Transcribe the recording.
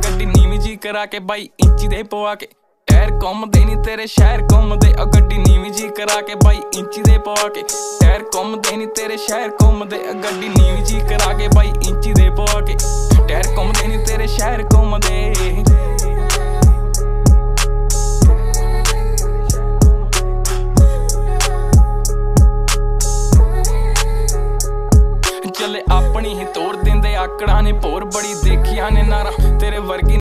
गड्डी नीवी जी करा के बाई इंची दे पवा के टायर घूमदे नी तेरे शहर घूमदे गड्डी नीवी जी करा के बाई इंची दे पवा के टायर घूमदे नी तेरे शहर घूमदे गड्डी नीवी जी करा के बाई इंची दे पवा के टायर घूमदे नी तेरे शहर घूमदे। चले अपनी ही तोड़ देंदे आकड़ा ने भोर बड़ी देखिया ने नारा तेरे वर्गी